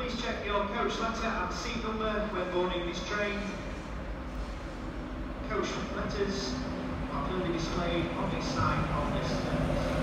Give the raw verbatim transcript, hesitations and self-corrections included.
please check your coach letter and seat number when boarding this train. Coach letters are clearly displayed on this side of this service.